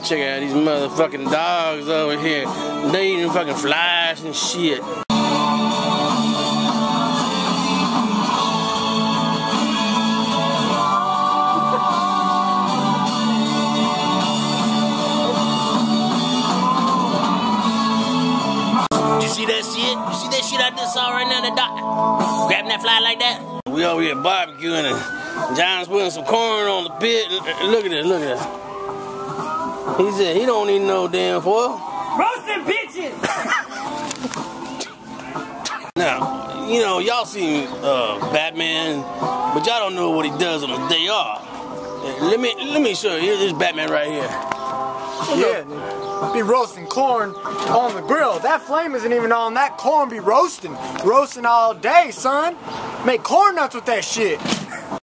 check out these motherfucking dogs over here. They eating fucking flies and shit. You see that shit? You see that shit I just saw right now? The doc grabbing that fly like that? We over here barbecuing and John's putting some corn on the pit. Look at this, look at this. He said he don't need no damn foil. Roasting bitches! Now, you know, y'all seen Batman, but y'all don't know what he does on his day off. Let me show you. Here's Batman right here. Yeah, be roasting corn on the grill. That flame isn't even on. That corn be roasting all day, son. Make corn nuts with that shit.